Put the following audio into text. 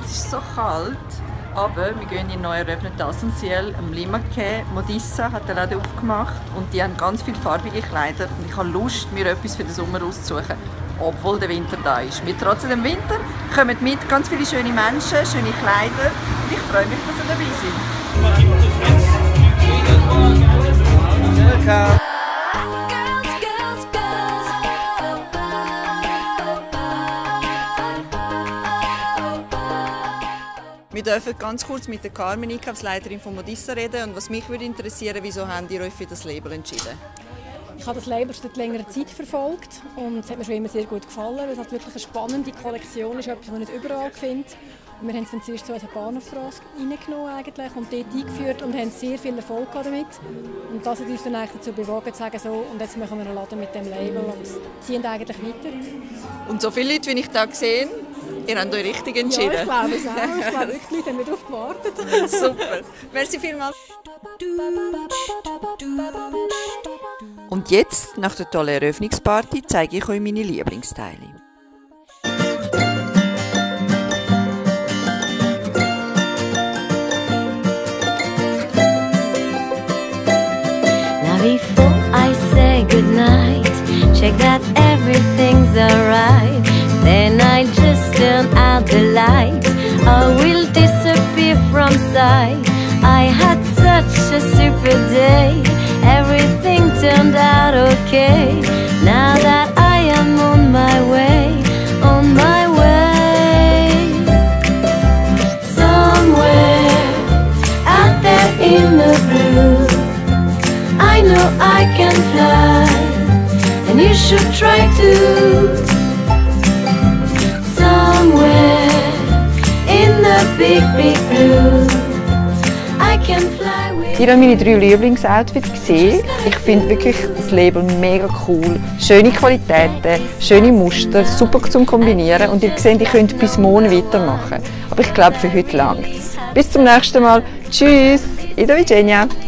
es ist so kalt. Aber wir gehen in den neu eröffneten Assenziel, am Limaquai. Modissa hat den Laden aufgemacht und die haben ganz viele farbige Kleider. Und ich habe Lust, mir etwas für den Sommer auszusuchen, obwohl der Winter da ist. Wir trotzen dem Winter, kommen mit ganz viele schöne Menschen, schöne Kleider. Und ich freue mich, dass ihr dabei seid. Welcome. Wir dürfen ganz kurz mit der Carmen, Einkaufsleiterin von Modissa, reden. Und was mich würde interessieren, wieso habt ihr euch für das Label entschieden? Ich habe das Label schon seit längerer Zeit verfolgt und es hat mir schon immer sehr gut gefallen, weil es halt wirklich eine spannende Kollektion ist, etwas, was man nicht überall findet. Und wir haben es dann zuerst so als eine Bahnhofstrasse reingenommen eigentlich und dort eingeführt und haben sehr viel Erfolg damit. Und das hat uns dann eigentlich dazu bewogen zu sagen, so, und jetzt machen wir einen Laden mit dem Label und ziehen eigentlich weiter. Und so viele Leute, wie ich da gesehen, ihr habt euch richtig entschieden. Ja, ich glaube es auch. Ich glaube, die Leute haben darauf gewartet. Super. Merci vielmals. Und jetzt, nach der tollen Eröffnungsparty, zeige ich euch meine Lieblingsteile. Now before I say goodnight, check that everything's alright. Then I just turn out the light, or will disappear from sight. I had such a super day, everything turned out okay. Now that I am on my way, on my way. Somewhere out there in the blue, I know I can fly, and you should try to. Somewhere in the big, big blue, I can fly with. Ihr habt meine 3 Lieblingsoutfits gesehen. Ich finde wirklich das Label mega cool. Schöne Qualitäten, schöne Muster, super zum Kombinieren. Und ihr seht, ihr könnt bis morgen weitermachen. Aber ich glaube, für heute langt es. Bis zum nächsten Mal. Tschüss, Ida Eugenia.